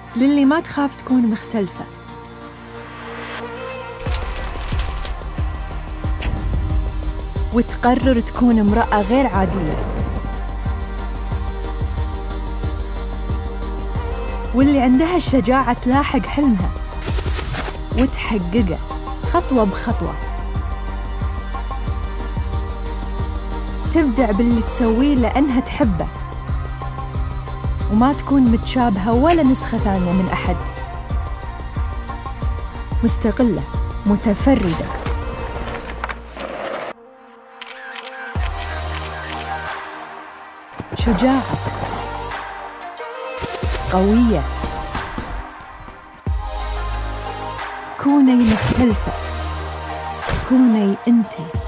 للي ما تخاف تكون مختلفة، وتقرر تكون امرأة غير عادية، واللي عندها الشجاعة تلاحق حلمها وتحققه خطوة بخطوة، تبدع باللي تسويه لأنها تحبه وما تكون متشابهة ولا نسخة ثانية من أحد، مستقلة متفردة، شجاعة، قوية. كوني مختلفة، كوني أنتِ.